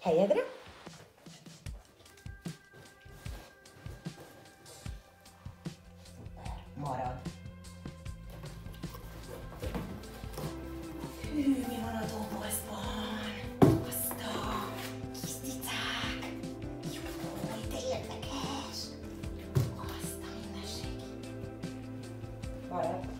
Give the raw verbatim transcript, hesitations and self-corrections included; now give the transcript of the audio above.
Helyedre. Szuper, marad. Hű, mi van a dobozban? Azt a kis cicák. Júj, de érdekes. Azt a mindenség. Marad.